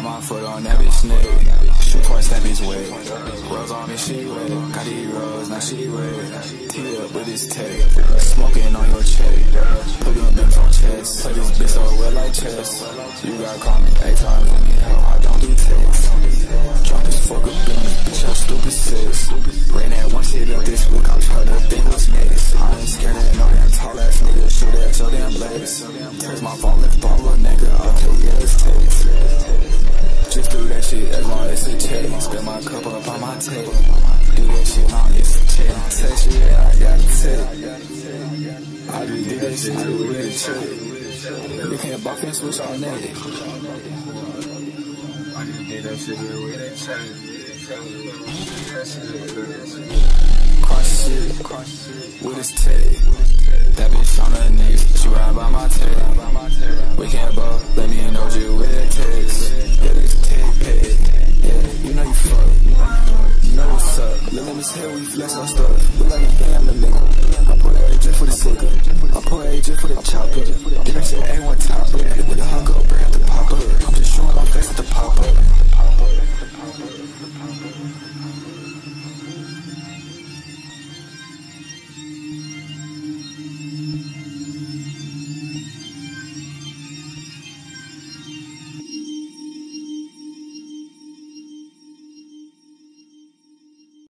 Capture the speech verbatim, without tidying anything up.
my foot on that bitch neck. Shoot twice, that bitch wet. Rose on me, she wet. Got these rose, now she wet. Tee up with this tape. Smoking on your check. Put them bitch on chest. Play this bitch so well like chess. You gotta call me eight times in the hell. I don't do text. Drop this fuck up in this bitch, your stupid sis. Ran that one shit up this week. I'm trying to think what's next. I ain't scared of no damn tall ass nigga. Shoot at your damn legs. Text my phone, let's ball a nigga. I'll tell you yeah, it's text. Just do that shit as long as it's check. Spin my cup up on my tape. Do that shit long as it's check. Text shit, yeah, I got a tip. I just did that shit too with a check. You can't buff and switch all night. I just did that shit with a check. Cross shit, cross shit with his tape. That bitch on her knees, she ride by my tape. We can't buff, let me